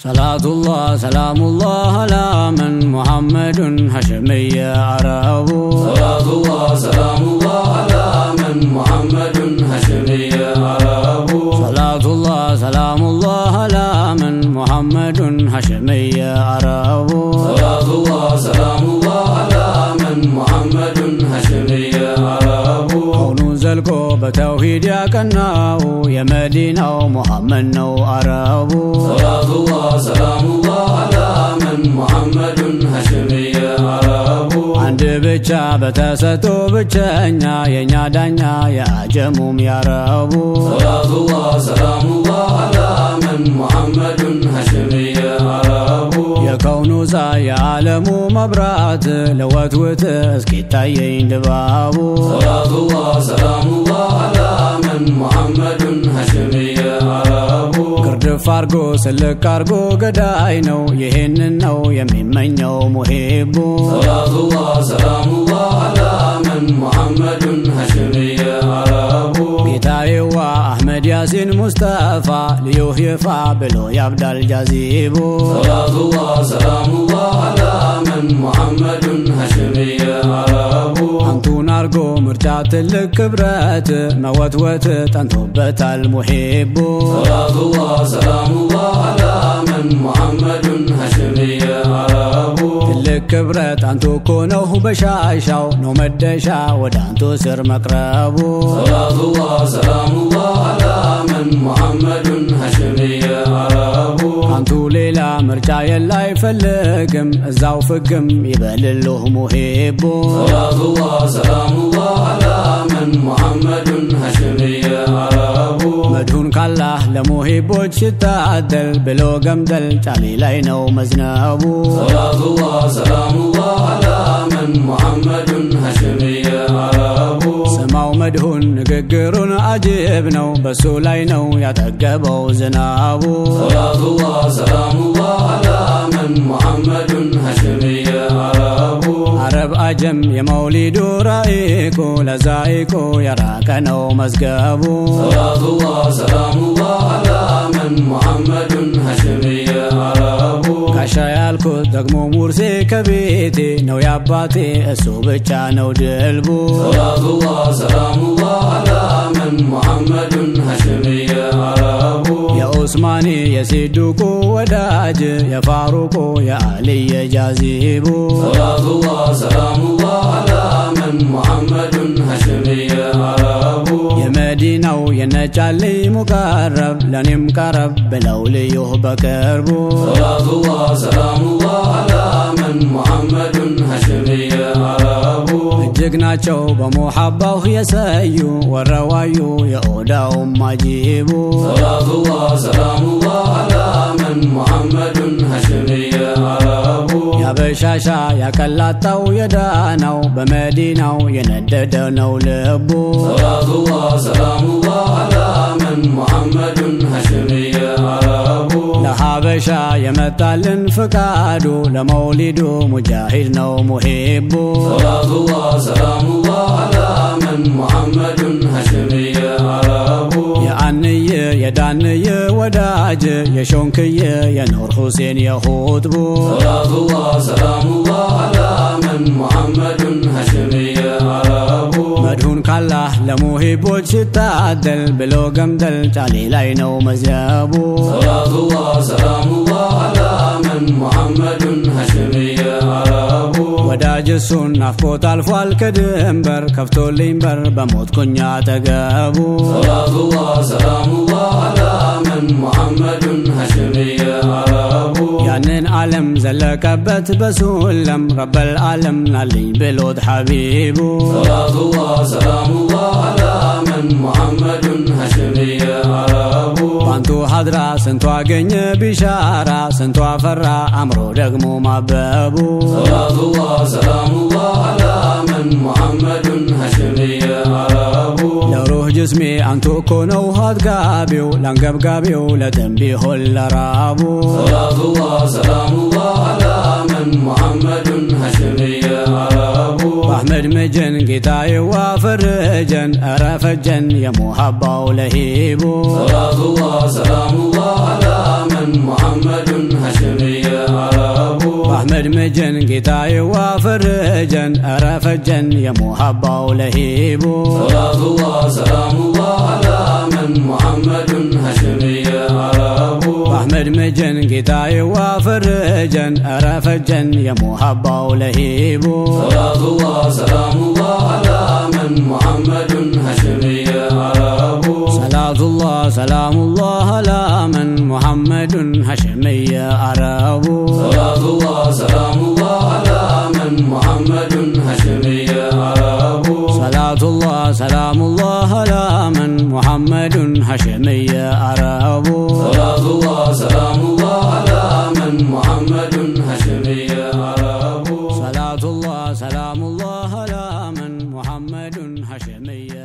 صلاة الله سلام الله على من محمد هاشمي عرب. صلاة الله سلام الله على من محمد هاشمي عرب. صلاة الله سلام الله على من محمد هاشمي عرب. صلاة الله سلام الله على من محمد هاشمي عرب. كونو زلكو بتوحيد يا كناو يا مدينة محمد نو عرب. صلاة الله سلام الله على من محمد هاشمي عرب. عند بچا بتسطو بچኛ የኛ ዳኛ ያጀሙም ያረቡ. صلاة الله سلام الله على من محمد هاشمي عرب. የከውኑ የዓለሙ መብራት ለወትወት እስኪታየኝ ድባቡ. صلاة الله سلام الله على من محمد هاشمي عرب. ግርድፍ አርጎ ስልክ አርጎ ገዳይ ነው ይሄንን ነው የሚመኘው ሙሂቡ. صلاة الله سلام الله على من محمد هاشمي عرب. ጌታዬዋ አህመድ ያሲን ሙስጠፋ ልዩህ ይፋ ብሎ ያብዳል ጃዚቡ. صلاة الله سلام الله على من محمد هاشمي عرب. አንቱን አርጎ ምርጫ ትልቅ ክብረት መወትወት ጠንቶበታል ሙሂቡ. صلاة الله سلام الله على من محمد هاشمي عرب. ትልቅ ክብረት አንቱ እኮ ነው በሻሻው ነው መደሻ ወደ አንቱ ስር መቅረቡ. صلاة الله سلام الله على من محمد هاشمي عرب. አንቱ ሌላ ምርጫ የላይ ፈልግም እዛው ፍግም ይበልልህ ሙሂቡ. صلاة الله سلام الله على من محمد هاشمي عرب. መድሁን ካላህ ለሙሂቦች ሲታደል ብሎ ገምደል ጫሊ ላይ ነው መዝነቡ. صلاة الله سلام الله على من محمد هاشمي عرب. ስማው መድሁን ንግግሩን አጅብ ነው በሱ ላይ ነው ያጠገበው ዝናቡ. صلاة الله سلام الله على من محمد هاشمي عرب. አረብ አጀም የመውሊዱ ራኢኮ ለዛኢኮ የራቀ ነው መዝገቡ. صلاة الله سلام الله على من محمد هاشمي عرب. ጋሻ ያልኩት ደግሞ ሙርሴ ከቤቴ ነው ያባቴ እሱ ብቻ ነው ድልቡ. صلاة الله سلام الله على من محمد هاشمي عرب. የኡስማኔ የሲዱቁ ወዳጅ የፋሩቁ የአልይ የጃዚቡ. صلاة الله سلام الله على من محمد هاشمي عرب. የመዲናው የነጫሌ ሙቀረብ ለኔም ቀረብ ብለው ልዩህ በቅርቡ. صلاة الله سلام الله على من محمد هاشمي عرب. እጅግ ናቸው በሙሐባው የሰዩ ወረዋዩ የኦዳውም ማጂቡ. صلاة الله سلام الله على من محمد هاشمي عرب. ያበሻሻ ያቀላጣው የዳናው በመዲናው የነደደ ነው ልቡ. صلاة الله سلام الله على من محمد هاشمي عرب. ለሀበሻ የመጣልን ፍቃዱ ለመውሊዱ ሙጃሂድ ነው ሙሂቡ. صلاة الله سلام الله على من محمد هاشمي عرب. የአንየ የዳንየ ወዳጅ የሾንክየ የኑር ሁሴን የኹጥቡ. صلاة الله سلام الله على من محمد هاشمي عرب. መድሁን ካላህ ለሙሂቦች ሲታደል ብሎ ገምደል ጫሊ ላይ ነው መዝገቡ. صلاة الله سلام الله على من محمد هاشمي عرب. ወዳጅ እሱን ናፍቆት አልፏል ከድንበር ከፍቶልኝ በር በሞትኩኝ አጠገቡ. صلاة الله سلام الله على من محمد هاشمي عرب. ያንን ዓለም ዘለቀበት በሱለም ረበል ዓለም ናልኝ ብሎት ሐቢቡ. صلاة الله سلام الله على من محمد هاشمي عرب. ባንቱ ሀድራ ስንቱ አገኘ ቢሻራ ስንቱ አፈራ አምሮ ደግሞ ማበቡ. صلاة الله سلام الله على من محمد هاشمي عرب. ለሩህ ጅስሜ አንቱ እኮ ነው አጥጋቢው ለንገብጋቢው ለተንቢሆን ለራቡ. صلاة الله سلام الله على من محمد هاشمي عرب. በአህመድ መጀን ጌታዬዋ ፈረጀን ኧረ ፈጀን የሙሐባው ለሂቡ. صلاة الله سلام الله على من محمد مجن قتاي وفرجن أرفجن يا محبة ولهيبو صلاة الله سلام الله على من محمد هاشمي عربو أحمد مجن قتاي وفرجن أرفجن يا محبة ولهيبو صلاة الله سلام الله على من محمد هاشمي عربو صلاة الله سلام الله على من محمد هاشمي عربو صلاة الله سلام الله على من محمد هاشمي عربو صلاة الله سلام الله على من محمد هاشمي عربو صلاة الله سلام الله على من محمد هاشمي عربو صلاة الله سلام الله على من محمد هاشمي